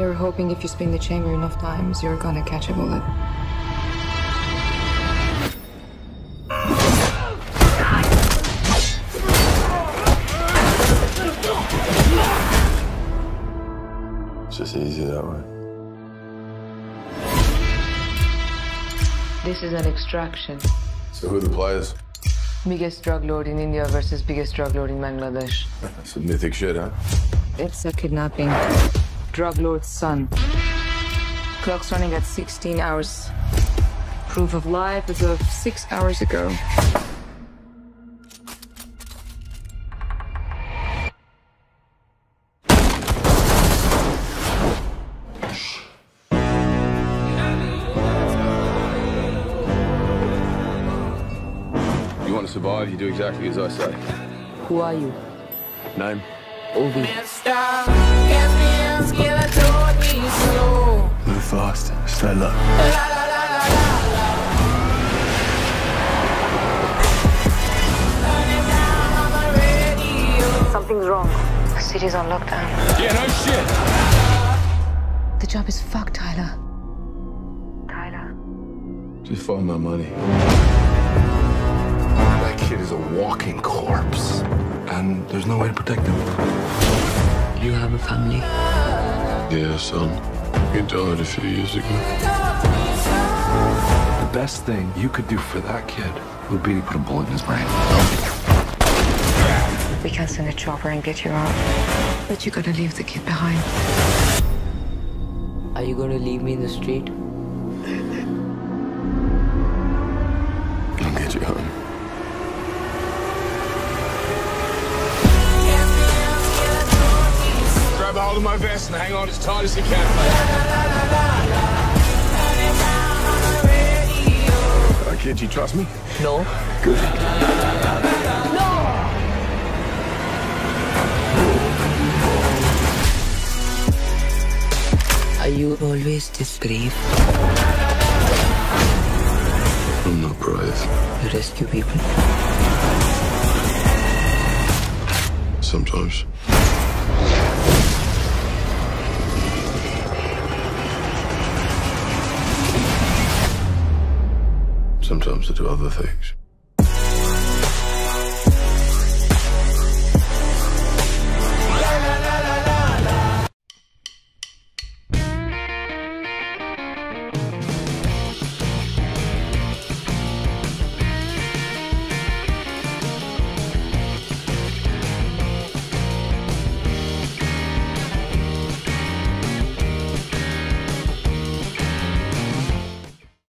You're hoping if you spin the chamber enough times, you're gonna catch a bullet. It's just easier that way. This is an extraction. So who are the players? Biggest drug lord in India versus biggest drug lord in Bangladesh. Some mythic shit, huh? It's a kidnapping. Drug lord's son. Clock's running at 16 hours. Proof of life as of 6 hours ago. You want to survive, you do exactly as I say. Who are you? Name? Obi. Move fast, stay low. Something's wrong. The city's on lockdown. Yeah, no shit! The job is fucked, Tyler. Tyler. Just find my money. That kid is a walking corpse, and there's no way to protect him. You have a family. Yeah, son. He died a few years ago. The best thing you could do for that kid would be to put a bullet in his brain. We can send a chopper and get you out. But you gotta leave the kid behind. Are you gonna leave me in the street? I'll get you home. Grab a hold of my vest and hang on as tight as you can. Kid, you trust me? No. Good. Are you always this brave? I'm not brave. You rescue people? Sometimes. Sometimes I do other things.